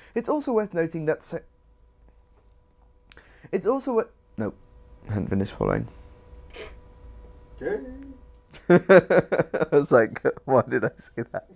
It's also worth noting that nope, hadn't finished following. Okay. I was like, why did I say that?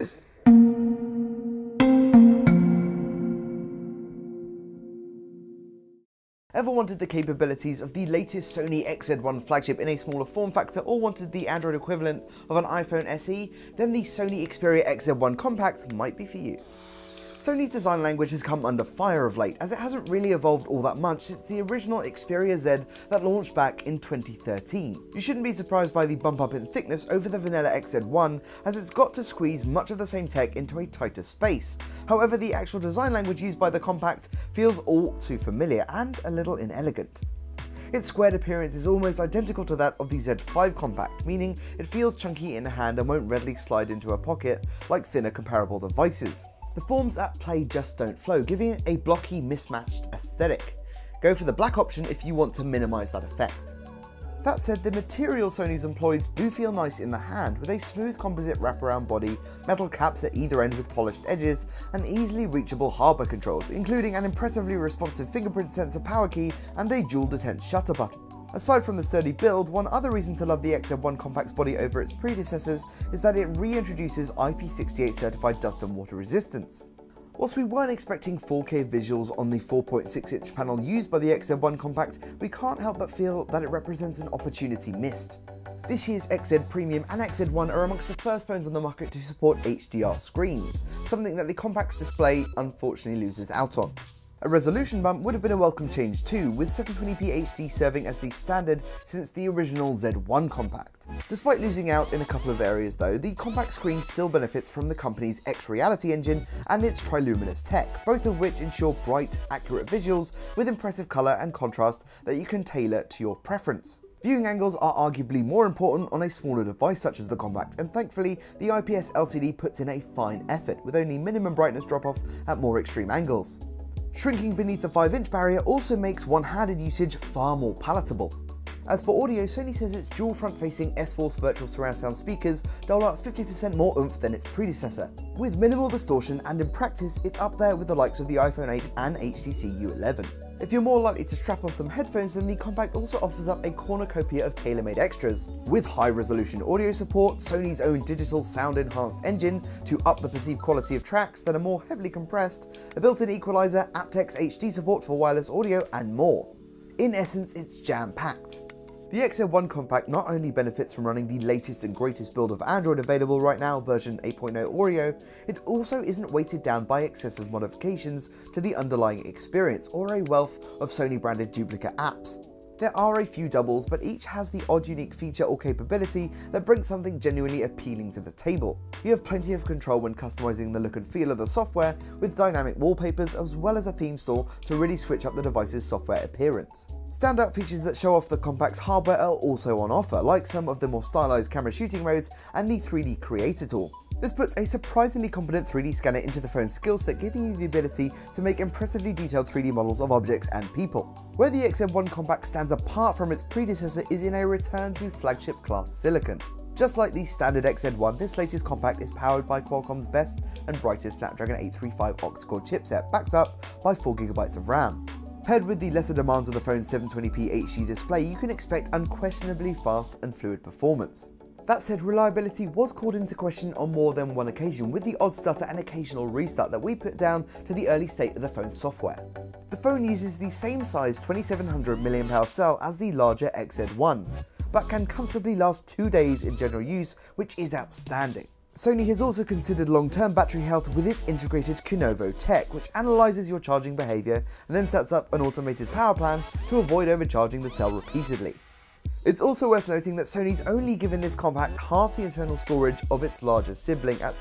Ever wanted the capabilities of the latest Sony XZ1 flagship in a smaller form factor, or wanted the Android equivalent of an iPhone SE? Then the Sony Xperia XZ1 Compact might be for you. Sony's design language has come under fire of late, as it hasn't really evolved all that much since the original Xperia Z that launched back in 2013. You shouldn't be surprised by the bump up in thickness over the vanilla XZ1, as it's got to squeeze much of the same tech into a tighter space. However, the actual design language used by the Compact feels all too familiar and a little inelegant. Its squared appearance is almost identical to that of the Z5 Compact, meaning it feels chunky in the hand and won't readily slide into a pocket like thinner comparable devices. The forms at play just don't flow, giving it a blocky, mismatched aesthetic. Go for the black option if you want to minimise that effect. That said, the materials Sony's employed do feel nice in the hand, with a smooth composite wraparound body, metal caps at either end with polished edges, and easily reachable hardware controls, including an impressively responsive fingerprint sensor power key and a dual detent shutter button. Aside from the sturdy build, one other reason to love the XZ1 Compact's body over its predecessors is that it reintroduces IP68 certified dust and water resistance. Whilst we weren't expecting 4K visuals on the 4.6-inch panel used by the XZ1 Compact, we can't help but feel that it represents an opportunity missed. This year's XZ Premium and XZ1 are amongst the first phones on the market to support HDR screens, something that the Compact's display unfortunately loses out on. A resolution bump would have been a welcome change too, with 720p HD serving as the standard since the original Z1 Compact. Despite losing out in a couple of areas though, the Compact screen still benefits from the company's X-Reality engine and its Triluminous tech, both of which ensure bright, accurate visuals with impressive colour and contrast that you can tailor to your preference. Viewing angles are arguably more important on a smaller device such as the Compact, and thankfully the IPS LCD puts in a fine effort, with only minimum brightness drop-off at more extreme angles. Shrinking beneath the 5-inch barrier also makes one-handed usage far more palatable. As for audio, Sony says its dual front-facing S-Force virtual surround sound speakers dole out 50% more oomph than its predecessor. With minimal distortion, and in practice it's up there with the likes of the iPhone 8 and HTC U11. If you're more likely to strap on some headphones, then the Compact also offers up a cornucopia of tailor-made extras. With high-resolution audio support, Sony's own digital sound-enhanced engine to up the perceived quality of tracks that are more heavily compressed, a built-in equalizer, aptX HD support for wireless audio, and more. In essence, it's jam-packed. The XZ1 Compact not only benefits from running the latest and greatest build of Android available right now, version 8.0 Oreo, it also isn't weighted down by excessive modifications to the underlying experience or a wealth of Sony-branded duplicate apps. There are a few doubles, but each has the odd unique feature or capability that brings something genuinely appealing to the table. You have plenty of control when customizing the look and feel of the software, with dynamic wallpapers as well as a theme store to really switch up the device's software appearance. Standout features that show off the Compact's hardware are also on offer, like some of the more stylized camera shooting modes and the 3D Creator tool. This puts a surprisingly competent 3D scanner into the phone's skillset, giving you the ability to make impressively detailed 3D models of objects and people. Where the XZ1 Compact stands apart from its predecessor is in a return to flagship class silicon. Just like the standard XZ1, this latest Compact is powered by Qualcomm's best and brightest Snapdragon 835 octa-core chipset, backed up by 4GB of RAM. Paired with the lesser demands of the phone's 720p HD display, you can expect unquestionably fast and fluid performance. That said, reliability was called into question on more than one occasion, with the odd stutter and occasional restart that we put down to the early state of the phone's software. The phone uses the same size 2700 mAh cell as the larger XZ1, but can comfortably last 2 days in general use, which is outstanding. Sony has also considered long-term battery health with its integrated Qinovo tech, which analyzes your charging behavior and then sets up an automated power plan to avoid overcharging the cell repeatedly. It's also worth noting that Sony's only given this Compact half the internal storage of its larger sibling at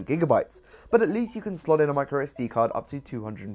32GB, but at least you can slot in a microSD card up to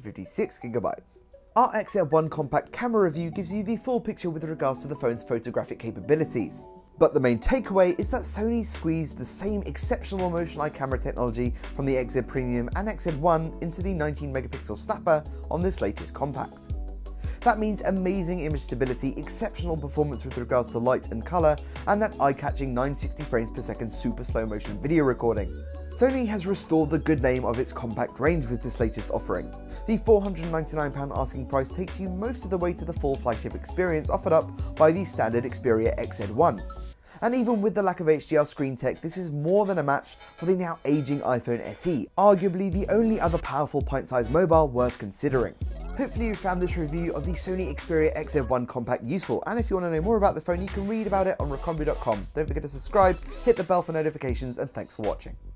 256GB. Our XZ1 Compact camera review gives you the full picture with regards to the phone's photographic capabilities. But the main takeaway is that Sony squeezed the same exceptional motion eye camera technology from the XZ Premium and XZ1 into the 19MP snapper on this latest Compact. That means amazing image stability, exceptional performance with regards to light and colour, and that eye-catching 960 frames per second super slow motion video recording. Sony has restored the good name of its compact range with this latest offering. The £499 asking price takes you most of the way to the full flagship experience offered up by the standard Xperia XZ1. And even with the lack of HDR screen tech, this is more than a match for the now aging iPhone SE, arguably the only other powerful pint-sized mobile worth considering. Hopefully you found this review of the Sony Xperia XZ1 Compact useful, and if you want to know more about the phone, you can read about it on Recombi.com. Don't forget to subscribe, hit the bell for notifications, and thanks for watching.